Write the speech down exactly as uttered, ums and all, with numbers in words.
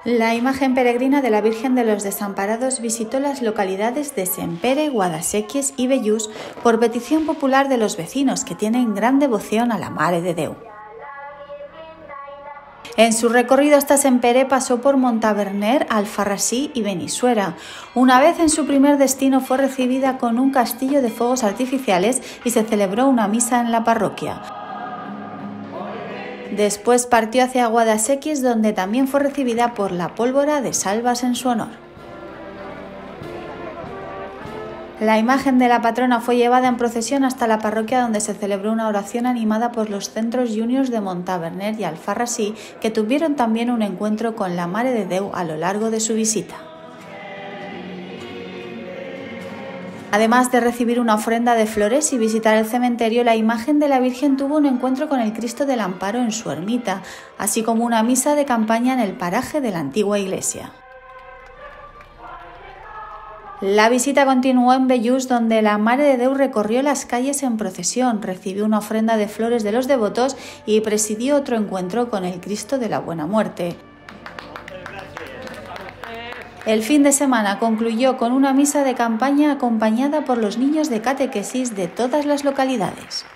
La imagen peregrina de la Virgen de los Desamparados visitó las localidades de Sempere, Guadasséquies y Bellús por petición popular de los vecinos, que tienen gran devoción a la Mare de Déu. En su recorrido hasta Sempere pasó por Montaverner, Alfarrasí y Benissuera. Una vez en su primer destino fue recibida con un castillo de fuegos artificiales y se celebró una misa en la parroquia. Después partió hacia Guadasséquies, donde también fue recibida por la pólvora de salvas en su honor. La imagen de la patrona fue llevada en procesión hasta la parroquia, donde se celebró una oración animada por los centros juniors de Montaverner y Alfarrasí, que tuvieron también un encuentro con la Mare de Déu a lo largo de su visita. Además de recibir una ofrenda de flores y visitar el cementerio, la imagen de la Virgen tuvo un encuentro con el Cristo del Amparo en su ermita, así como una misa de campaña en el paraje de la antigua iglesia. La visita continuó en Bellús, donde la Mare de Déu recorrió las calles en procesión, recibió una ofrenda de flores de los devotos y presidió otro encuentro con el Cristo de la Buena Muerte. El fin de semana concluyó con una misa de campaña acompañada por los niños de catequesis de todas las localidades.